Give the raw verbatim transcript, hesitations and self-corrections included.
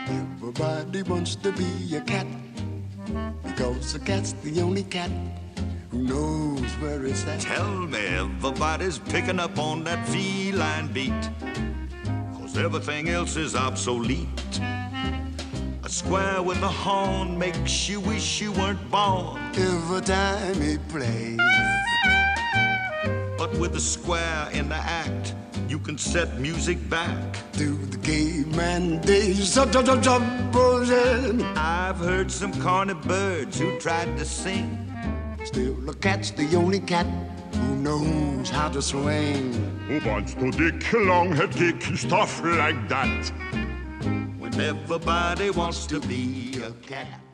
Everybody wants to be a cat, because a cat's the only cat who knows where it's at. Tell me everybody's picking up on that feline beat, 'cause everything else is obsolete. A square with a horn makes you wish you weren't born Every time he plays, but with the square in the act, you can set music back to the caveman days. I've heard some corny birds who tried to sing. Still, the cat's the only cat who knows how to swing. Who wants to dick, long-head kick, stuff like that? When everybody wants to be a cat.